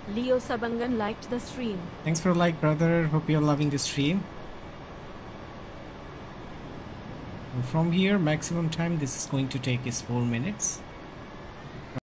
Leo Sabangan liked the stream. Thanks for a like, brother. Hope you're loving the stream. From here, maximum time this is going to take is 4 minutes.